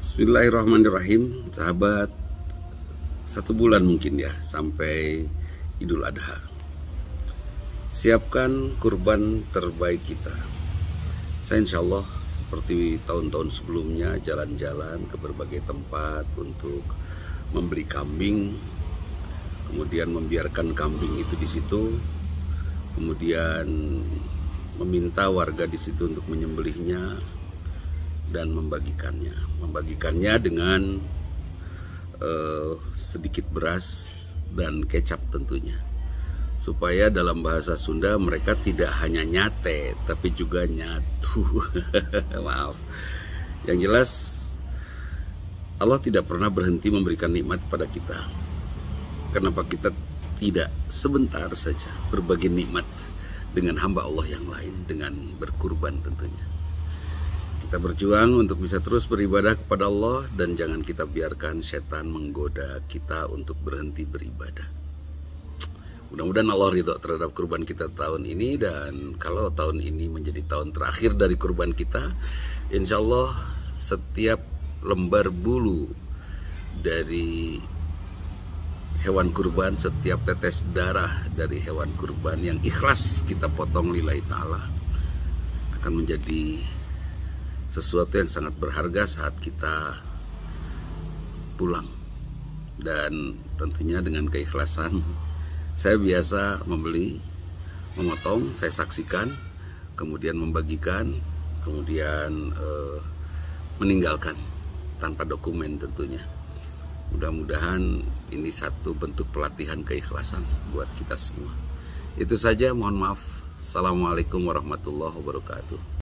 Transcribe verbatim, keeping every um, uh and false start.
Bismillahirrahmanirrahim, sahabat. Satu bulan mungkin ya sampai Idul Adha. Siapkan kurban terbaik kita. Saya insya Allah seperti tahun-tahun sebelumnya jalan-jalan ke berbagai tempat untuk membeli kambing, kemudian membiarkan kambing itu di situ, kemudian meminta warga di situ untuk menyembelihnya dan membagikannya, membagikannya dengan uh, sedikit beras dan kecap tentunya, supaya dalam bahasa Sunda mereka tidak hanya nyate tapi juga nyatu. Maaf. Yang jelas Allah tidak pernah berhenti memberikan nikmat pada kita. Kenapa kita tidak sebentar saja berbagi nikmat dengan hamba Allah yang lain dengan berkurban tentunya. Kita berjuang untuk bisa terus beribadah kepada Allah dan jangan kita biarkan setan menggoda kita untuk berhenti beribadah. Mudah-mudahan Allah ridho terhadap kurban kita tahun ini, dan kalau tahun ini menjadi tahun terakhir dari kurban kita, insya Allah setiap lembar bulu dari hewan kurban, setiap tetes darah dari hewan kurban yang ikhlas kita potong lillahi ta'ala akan menjadi sesuatu yang sangat berharga saat kita pulang. Dan tentunya dengan keikhlasan, saya biasa membeli, memotong, saya saksikan, kemudian membagikan, kemudian eh, meninggalkan tanpa dokumen tentunya. Mudah-mudahan ini satu bentuk pelatihan keikhlasan buat kita semua. Itu saja, mohon maaf. Assalamualaikum warahmatullahi wabarakatuh.